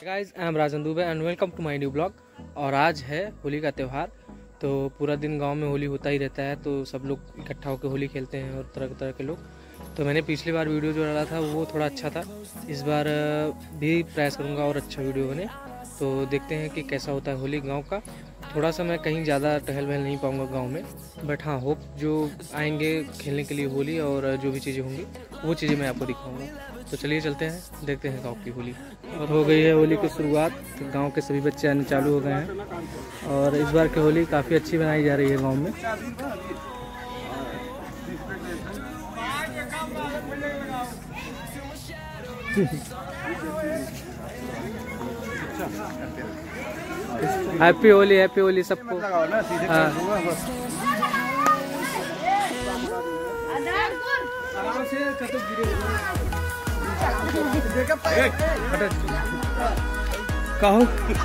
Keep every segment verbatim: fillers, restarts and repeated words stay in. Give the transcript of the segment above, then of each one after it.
Guys, I am Rajan Dubey and welcome to my new blog. और आज है होली का त्यौहार, तो पूरा दिन गांव में होली होता ही रहता है, तो सब लोग इकट्ठा होकर होली खेलते हैं और तरह तरह के लोग। तो मैंने पिछली बार वीडियो जो डाला था वो थोड़ा अच्छा था, इस बार भी प्रयास करूँगा और अच्छा वीडियो बने। तो देखते हैं कि कैसा होता है होली गाँव का। थोड़ा सा मैं कहीं ज़्यादा टहल वहल नहीं पाऊँगा गाँव में, बट हाँ होप जो आएंगे खेलने के लिए होली और जो भी चीज़ें होंगी वो चीज़ें मैं आपको दिखाऊंगा। तो चलिए चलते हैं, देखते हैं गांव की होली। और हो गई है होली की शुरुआत, तो गांव के सभी बच्चे आने चालू हो गए हैं और इस बार की होली काफ़ी अच्छी बनाई जा रही है गांव में। हैप्पी होली, हैप्पी होली सबको। हाँ कहो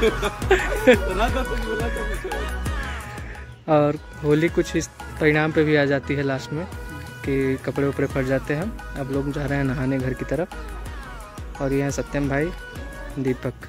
और होली कुछ इस परिणाम पे भी आ जाती है लास्ट में कि कपड़े उपड़े फट जाते हैं। अब लोग जा रहे हैं नहाने घर की तरफ। और ये हैं सत्यम भाई, दीपक।